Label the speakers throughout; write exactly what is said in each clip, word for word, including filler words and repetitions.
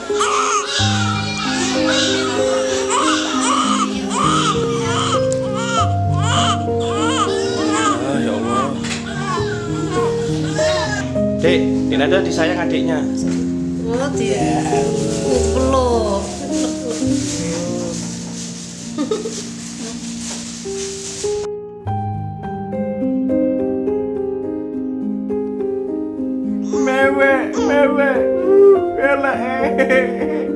Speaker 1: Ya Allah. Dek, ini ada disayang adiknya.
Speaker 2: Oh dia, peluk.
Speaker 1: Mewe, mewe, elah eh.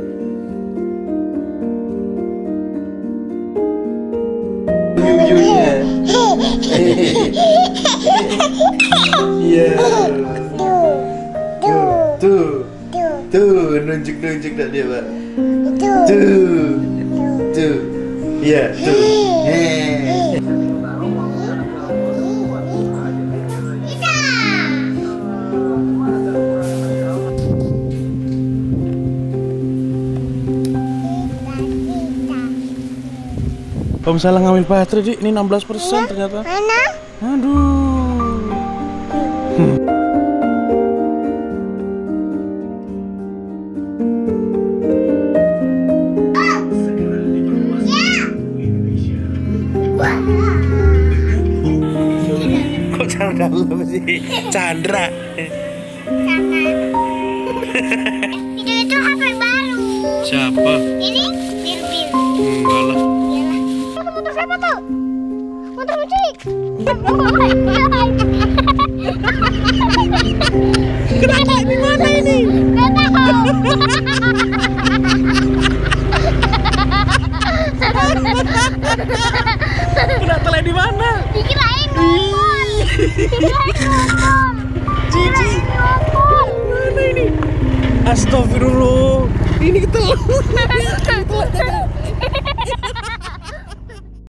Speaker 1: Yuyunya. Iya. Tuh, tuh, nunjuk-nunjuk dah dia, Pak. Tuh, tuh, iya, tuh. Om salah ngambil baterai, Dik. Ini enam belas persen ternyata.
Speaker 3: Mana?
Speaker 1: Aduh. Hmm. Kok Chandra belum sih? Chandra.
Speaker 3: Itu itu H P baru.
Speaker 1: Siapa?
Speaker 3: Ini Bil-Bil.
Speaker 1: Enggak lah.
Speaker 3: Motor siapa tuh? Motor mucik.
Speaker 2: Kenapa di mana ini?
Speaker 3: Gak tahu.
Speaker 2: Udah telah di mana?
Speaker 3: Dikirain ngomong. Dikirain ngomong.
Speaker 2: Cici.
Speaker 3: Ngomong.
Speaker 2: Mana ini? Astagfirullah. Ini ketelur.